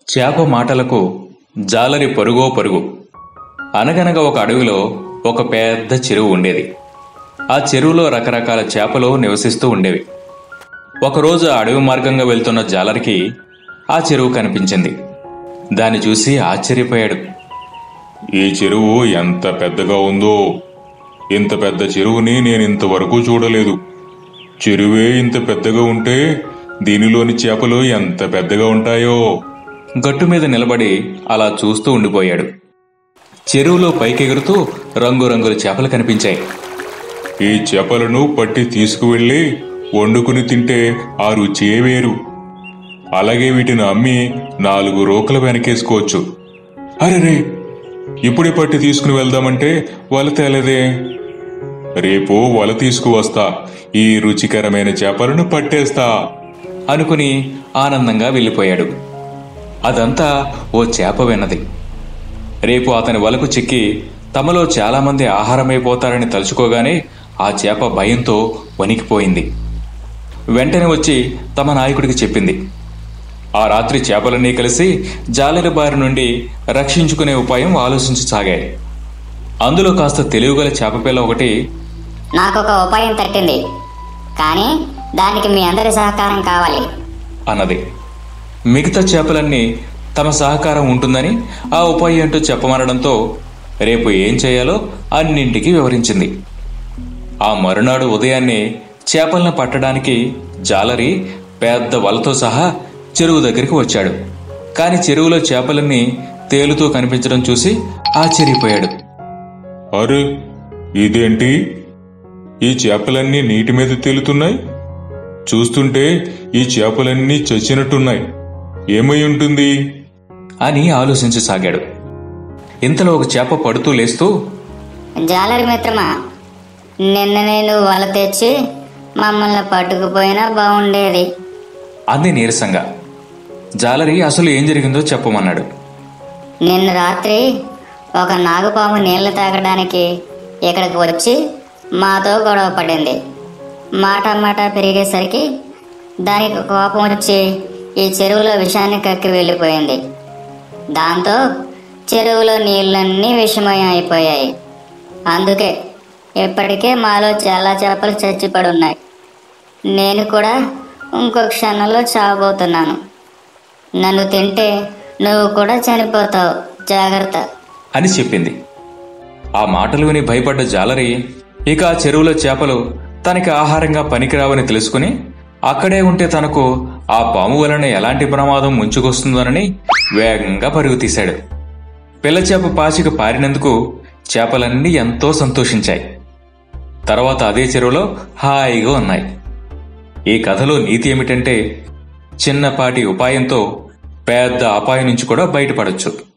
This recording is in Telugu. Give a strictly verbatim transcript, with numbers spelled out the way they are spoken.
చేప మాటలకు జాలరి పరుగో పరుగు. అనగనగా ఒక అడవిలో ఒక పెద్ద చెరువు ఉండేది. ఆ చెరువులో రకరకాల చేపలు నివసిస్తూ ఉండేవి. ఒకరోజు ఆ అడవి మార్గంగా వెళ్తున్న జాలరికి ఆ చెరువు కనిపించింది. దాన్ని చూసి ఆశ్చర్యపోయాడు. ఈ చెరువు ఎంత పెద్దగా ఉందో! ఇంత పెద్ద చెరువుని నేనింతవరకు చూడలేదు. చెరువే ఇంత పెద్దగా ఉంటే దీనిలోని చేపలు ఎంత పెద్దగా ఉంటాయో! గట్టు మీద నిలబడి అలా చూస్తూ ఉండిపోయాడు. చెరువులో పైకెగురుతూ రంగురంగుల చేపలు కనిపించాయి. ఈ చేపలను పట్టి తీసుకువెళ్ళి వండుకుని తింటే ఆ రుచియే వేరు. అలాగే వీటిని అమ్మి నాలుగు రోకలు వెనకేసుకోవచ్చు. అరెరే, ఇప్పుడే పట్టి తీసుకుని వెళ్దామంటే వల తేలేదే. రేపు వల తీసుకువస్తా, ఈ రుచికరమైన చేపలను పట్టేస్తా అనుకుని ఆనందంగా వెళ్ళిపోయాడు. అదంతా ఓ చేప విన్నది. రేపు అతని వలకు చిక్కి తమలో చాలామంది ఆహారమైపోతారని తలుచుకోగానే ఆ చేప భయంతో వణికిపోయింది. వెంటనే వచ్చి తమ నాయకుడికి చెప్పింది. ఆ రాత్రి చేపలన్నీ కలిసి జాలరి బారి నుండి రక్షించుకునే ఉపాయం ఆలోచించసాగాయి. అందులో కాస్త తెలివిగల చేపపిల్ల ఒకటి, నాకొక ఉపాయం తట్టింది, కానీ దానికి మీ అందరి సహకారం కావాలి అన్నది. మిగతా చేపలన్నీ తమ సహకారం ఉంటుందని ఆ ఉపాయం ఏంటో చెప్పమనడంతో రేపు ఏం చేయాలో అన్నింటికీ వివరించింది. ఆ మరునాడు ఉదయాన్నే చేపలను పట్టడానికి జాలరి పెద్ద వలతో సహా చెరువు దగ్గరికి వచ్చాడు. కాని చెరువులో చేపలన్నీ తేలుతూ కనిపించడం చూసి ఆశ్చర్యపోయాడు. అరే, ఇదేంటి? ఈ చేపలన్నీ నీటి మీద తేలుతున్నాయి. చూస్తుంటే ఈ చేపలన్నీ చచ్చినట్టున్నాయి. ఏమై ఉంటుంది అని ఆలోచించసాగాడు. ఇంతలో ఒక చేప పడుతూ లేస్తూ, జాలరి మిత్రమా, నిన్న నేను వల తెచ్చి మమ్మల్ని పట్టుకుపోయినా బాగుండేది అంది నీరసంగా. జాలరి అసలు ఏం జరిగిందో చెప్పమన్నాడు. నిన్న రాత్రి ఒక నాగుపాము నీళ్లు తాగడానికి ఇక్కడికి వచ్చి మాతో గొడవ పడింది. మాట మాట పెరిగేసరికి దానికి కోపం వచ్చి ఈ చెరువులో విషాన్ని కక్కి వెళ్ళిపోయింది. దాంతో చెరువులో నీళ్ళన్నీ విషమయం అయిపోయాయి. అందుకే ఇప్పటికే మాలో చాలా చేపలు చచ్చిపడి ఉన్నాయి. నేను కూడా ఇంకో క్షణంలో చావబోతున్నాను. నన్ను తింటే నువ్వు కూడా చనిపోతావు, జాగ్రత్త అని చెప్పింది. ఆ మాటలు విని భయపడ్డ జాలరి ఇక ఆ చెరువులో చేపలు తనకి ఆహారంగా పనికిరావని తెలుసుకుని అక్కడే ఉంటే తనకు ఆ పాము వలన ఎలాంటి ప్రమాదం ముంచుకొస్తుందోనని వేగంగా పరుగు తీశాడు. పిల్లచేప పాచిక పారినందుకు చేపలన్నీ ఎంతో సంతోషించాయి. తర్వాత అదే చెరువులో హాయిగా ఉన్నాయి. ఈ కథలో నీతి ఏమిటంటే, చిన్నపాటి ఉపాయంతో పెద్ద అపాయం నుంచి కూడా బయటపడొచ్చు.